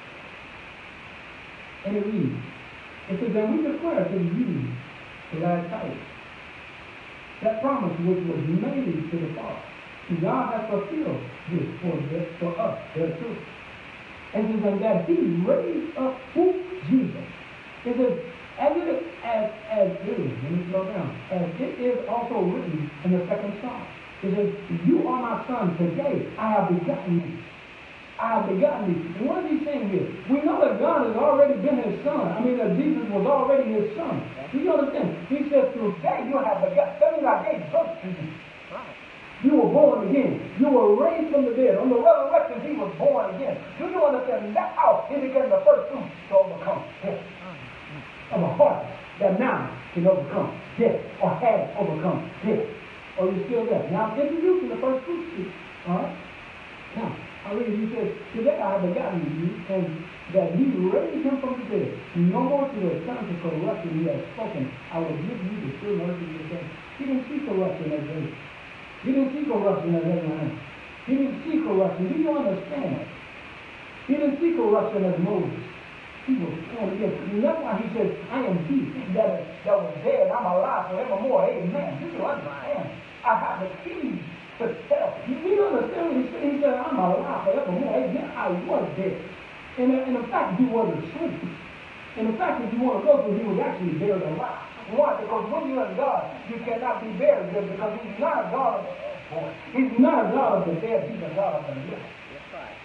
And it reads, it says, and we declare to you the last tidings, that promise which was made to the Father. God has fulfilled this for, this, for us, their children. And it says that he raised up who? Jesus. It says, as it is, as, as it is, let me slow down, as it is also written in the second psalm. It says, you are my son, today I have begotten you. I have begotten you. And what is he saying here? We know that God has already been his son. I mean that Jesus was already his son. Do you understand? He says, today you have begotten. That means I gave birth to you. You were born again. You were raised from the dead. On the resurrection, he was born again. Do you understand? Now he became the first fruit to overcome death. Of a heart that now can overcome death or has overcome death. Are you still there? Now I'm introducing the first fruit to you. All right? Now, I read, he says, today I have begotten you, and that he raised him from the dead. No more to return to corruption he has spoken. I will give you the true mercy of the He didn't see corruption as David. He didn't see corruption as Abraham. He didn't see corruption. Do you understand? He didn't see corruption as Moses. He was born again. And that's why he says, I am he that, that was dead. I'm alive forevermore. Amen. Do you understand? I have the keys to tell. Do you understand what he said? He said, I'm alive forevermore. Amen. I was dead. And, and in fact, he wasn't asleep. And the fact that you want to go through, he was actually buried alive. Why? Because when you're in God, you cannot be buried there because he's not a God of the boy. He's not a God of the dead. He's a God of the living. That's right.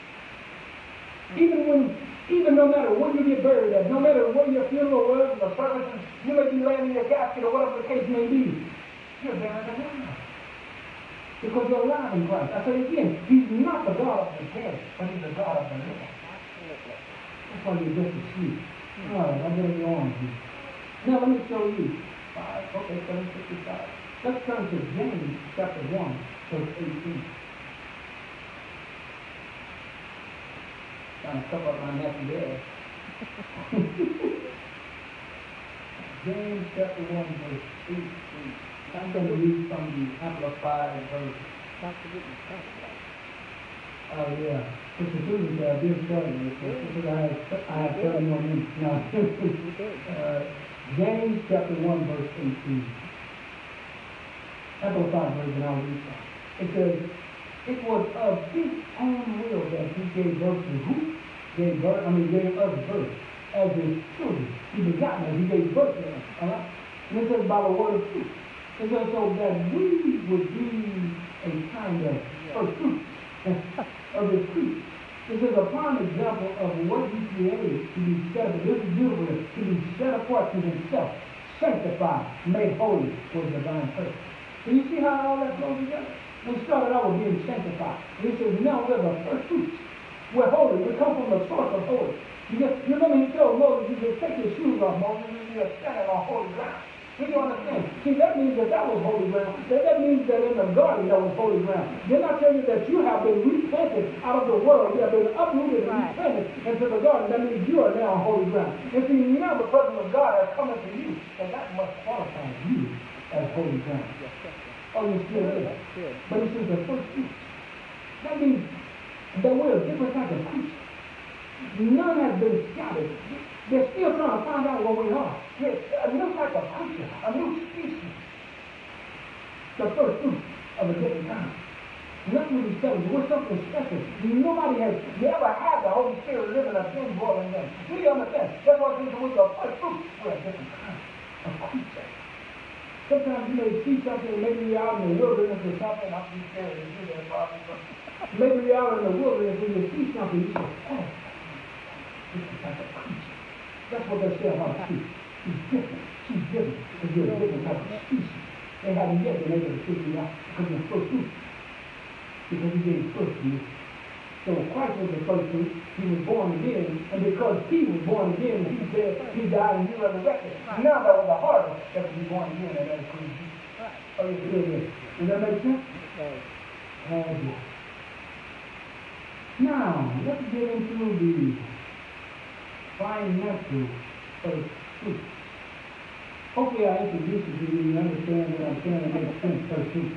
Even when, even no matter when you get buried at, no matter where your funeral was, the services, you may be laying in your casket or whatever the case may be, you're buried alive. Because you're alive in Christ. I say again, he's not the God of the dead, but he's the God of the living. Absolutely. That's why you're just asleep. All right, I'm going to go on here. Now let me show you. Five, okay, seven fifty-five. Let's turn to James chapter one, verse eighteen. Trying to cover up my neck there. James chapter one, verse eighteen. I'm going to read from the Amplified version. Doctor Whitney started that. Oh, yeah. Sister Susan said I did study it. Because I have, I have thirty more minutes now. You did. uh, James chapter one, verse eighteen. Amplified version, I'll read from. It says, it was of his own will that he gave birth to who? Gave birth, I mean, gave us birth as his children. He begot us, he gave birth to us. All right? And it says by the word of truth. It says so that we would be a kind of first fruit of his creature. This is a prime example of what he created to be set apart. This is beautiful. To be set apart to himself, sanctified, made holy for his divine purpose. So you see how all that flows together? We started out with being sanctified. And he says, now we're the first fruits. We're holy. We come from the source of holy. You, get, you remember he told Moses, he said, take your shoes off, Moses, and you're standing on holy ground. Do you understand? See, that means that that was holy ground. That, that means that in the garden that was holy ground. Then I tell you that you have been replanted out of the world. You have been uprooted and Right. replanted into the garden. That means you are now on holy ground. And see, now the presence of God has come into you. And that must qualify you as holy ground. Yes, yes, yes. Oh, you're still there. That's good. But this is the first fruit. That means that we're a different type of creature. None has been scattered. They're still trying to find out what we are. We're a new type of creature, a new species. The first fruit of a different kind. And that's what he's telling you. We're something special. Nobody has ever had the Holy Spirit living a true dwelling in. Do you understand? That's why we're the first fruit. We're a different kind of creature. Sometimes you may see something, maybe you're out in the wilderness or something. I'm too scared to do that probably. But maybe you're out in the wilderness and you see something, you say, oh, this is like a creature. That's what they say about sheep. She's different. She's different. Because you're a different type of species. They haven't yet been able to figure you out because you're first fruit. Because he gave first fruit. So Christ was the first fruit. He was born again. And because he was born again, he said he died and he resurrected. Right. Now that was the harvest that would be born again and that is crazy. Right. Oh, you feel this? Does that make sense? Okay. Oh, yeah. Now, let's get into the financial first fruit. Hopefully I introduce it to you and you understand what I'm saying and make sense first fruit.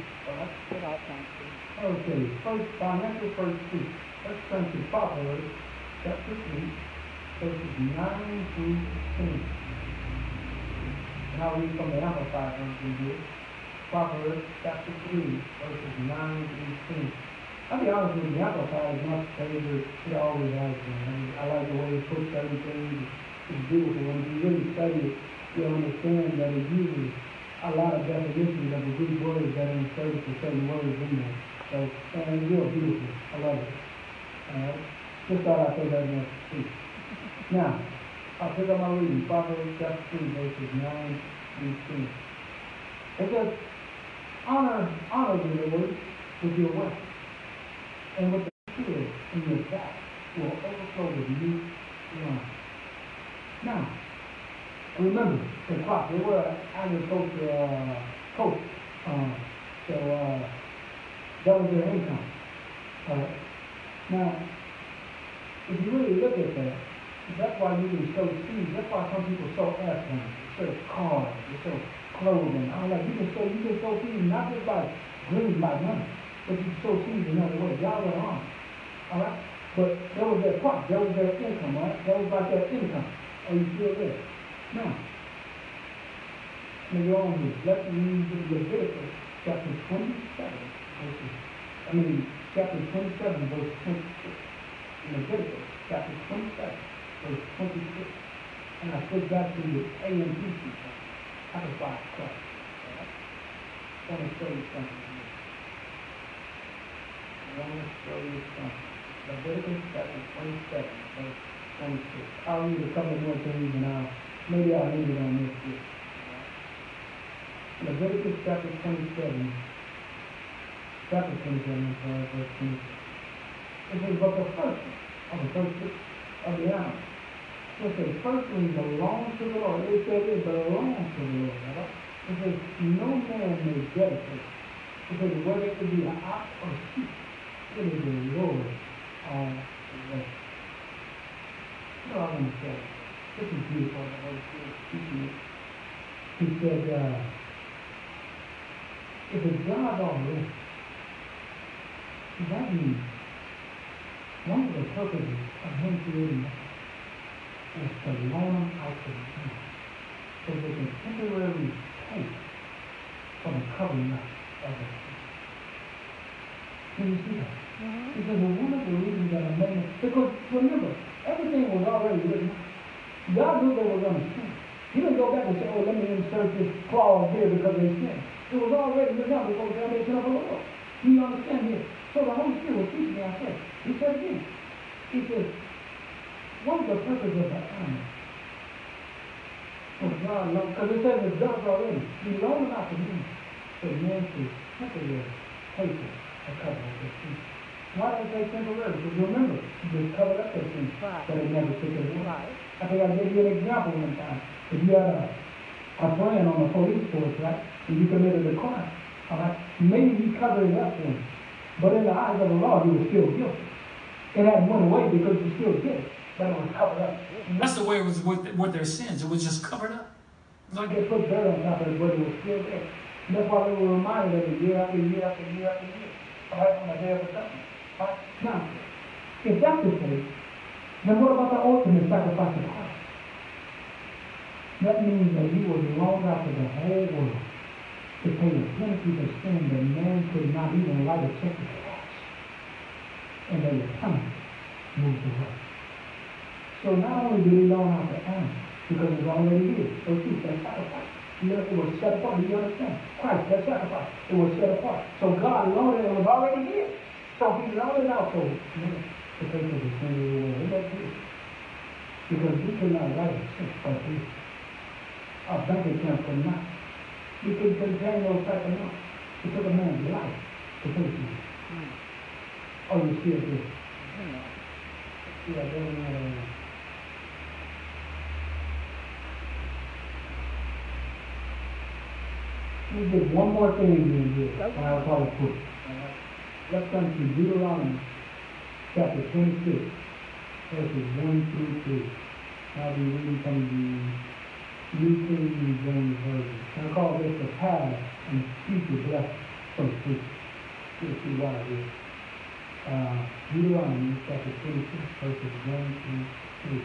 Okay, first financial first fruit. Let's turn to Proverbs chapter three, verses nine through ten. And I'll read from the Amplified version here. Proverbs chapter three, verses nine through ten. I'll be honest with you, the Amplified is my favorite. It always has been. I, mean, I like the way it puts everything. It's beautiful. When you really study it, you'll understand that it uses a lot of definitions of the Greek words that are inserted for certain words in there. So, and it's real beautiful. I love it. Alright? Just thought I'd say that in there too. Now, I'll pick up my reading. Proverbs chapter three, verses nine through ten. It says, honor, honor the Lord with your wealth, and with the fear in your back will overflow with new wine. Now, remember, the crop, they were agriculture uh, coach. Uh, so, uh, that was their income. Uh, now, if you really look at that, that's why you can sow seeds. That's why some people sow airplanes, they sow cars, they sow clothing. I'm like, you can sow, you can sow seeds not just by greed, by money, but you can sow seeds in other ways. Y'all are on. All right? But that was their crop. That was their income, right? That was like their income. Are you still there? Now, let me go on here. Let's read Leviticus chapter twenty-seven, verses, I mean, chapter twenty-seven, verse twenty-six. Leviticus chapter twenty-seven, verse twenty-six. And I switch back to the A and B system. I can find Christ. I want to show you something here. I want to show you something. Leviticus chapter twenty-seven, verse twenty-six. I'll read a couple more things and I'll, maybe I'll leave it on this here. Leviticus chapter twenty-seven, chapter twenty-seven, I'm sorry, verse twenty-six. It says, but the first of the first of the animal. So it says, first one belongs to the Lord. It says it belongs to the Lord. Right? It says, no man may dedicate. It says, whether it be an ox or sheep, it is the Lord on the way. So I want to say, this is beautiful. The Holy Spirit speaking it. He said, uh, if it's God already, that means one of the purposes of Him creating us is to loan them out to Him, so they can temporarily pay for the covering up of the sin. Can you see that? Mm-hmm. Because one of the reasons that I made it, because remember, everything was already written out. God knew they were going to sin. He didn't go back and say, oh, let me insert this clause here because they sinned. It was already written out before the foundation of the world. Do you understand here? So the Holy Spirit was teaching me, I said, He said again, He said, what is the purpose of the animal? For God, because it says it's God's already. He loaned them out to me so man to temporarily pay for a cover of their sin. Why did I say temporary? Because remember, He just covered up their sin, right, but it never took it away. Right. I think I gave you an example one time. If you had a, a friend on the police force, right, and you committed a crime, all right, maybe He covered it up for him, but in the eyes of the law, you were still guilty. It hadn't went away because you still did it, but it was covered up. That's the way it was with, with their sins. It was just covered up. Like they put dirt on top of it, but it was still there. And that's why they were reminded of it year after year after year after year. All right, on the day of the judgment. All right? Now, if that's the case, then what about the ultimate sacrifice of Christ? That means that He was loaned out to the whole world to pay the penalty for sin that man could not even write a check to cash. And they were punished, moved away. So not only did He loan out the animal, because it was already here, so too, that sacrifice. It was set apart. Do you understand? Christ, that sacrifice, it was set apart. So God loaned it, it was already here. So He loaned it out for man to pay for the sin of the world. Isn't that good? Because we could not write a check for this. Our bank account could not. We could contain those type of amounts. It took a man's life to pay for it. Mm. Oh, you see it here? Mm. See, I don't know. Let me get one more thing in here, and I'll probably put it. Right. Let's come to Deuteronomy chapter twenty-six, verses one through three. I'll be reading from the New King James Version. I call this the past and future blessing from Scripture. You'll see why it is. Uh, Deuteronomy chapter twenty-six, verses one through three.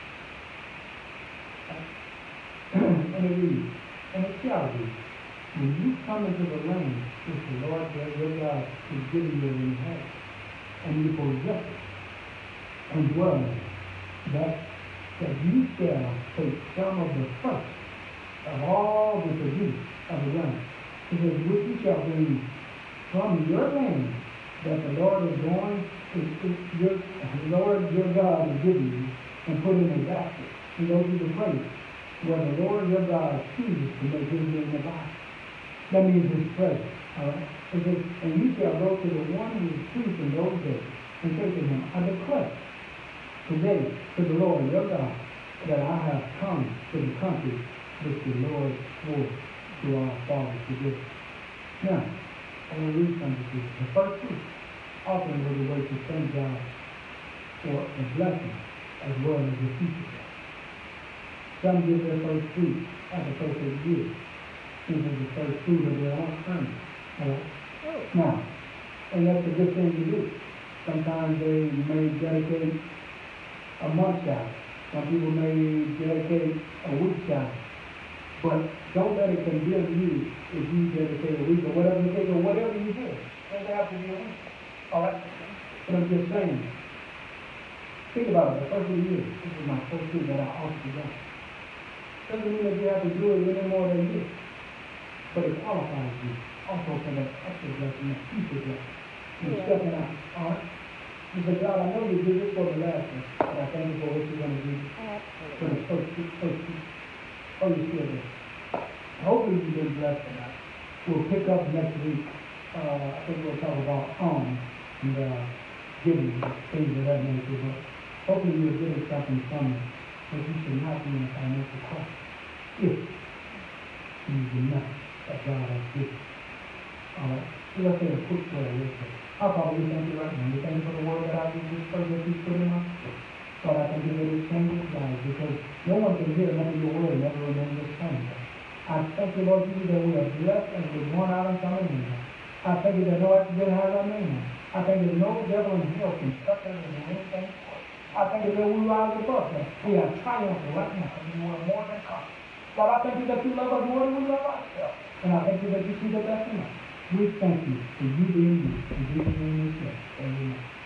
And it reads, and it shall be, when you come into the land which the Lord your God is giving you in hand, and you possess it, and dwell in it, that, that you shall take some of the first of all the produce of the land, because which you shall bring from your land that the Lord is going to, to your the Lord your God is giving you, and put in a basket, and go to the place where the Lord your God chooses to make His name abide. That means His presence. All right? It says, and you shall go to the one who is chief in those days, and say to him, I declare today to the Lord your God that I have come to the country which the Lord swore to our fathers to give. Now, I will read something to you. The first fruit offering was a way to thank God for a blessing as well as the future. Some give their first fruit at the first of the year. This is the first fruit of their own earning. All right? Oh. Now, and that's a good thing to do. Sometimes they may dedicate a month salary. Some people may dedicate a week salary. But don't let it condemn you if you dedicate a week or whatever you take or whatever you do. It doesn't have to be a week. All right? But I'm just saying, think about it. The first of the year, this is my first fruit that I ought to do. Doesn't mean that you have to do it any more than this. But it qualifies you also for that extra blessing, that future blessing. You're yeah. stepping out. All right? You say, God, I know you did this for the last one, but I thank you for what you're going to do for the first first Oh, you're still there. Hopefully you've been blessed tonight. We'll pick up next week uh, I think we'll talk about alms and uh, giving, things of that nature, but hopefully you're getting something from it, but you should not be in a financial crisis if you use the method that God has given. All right, so let's say a quick prayer real quick. I'll probably thank you right now. We thank you for the word that I just this first that you put in my spirit. God, I thank you that it changes lives because no one can hear none of your word and never remain the same. I thank you, Lord Jesus, that we are blessed and we're born out and coming in. I thank you that no accident has our name. I thank you that no devil in hell can touch us or do anything for us. I thank you that we rise above that. We are triumphant right now because we are more than conquerors. God, I thank you that you love us more than we love ourselves. And I thank you that you see the best in us. We thank you for you being you. In Jesus' name we pray. Amen.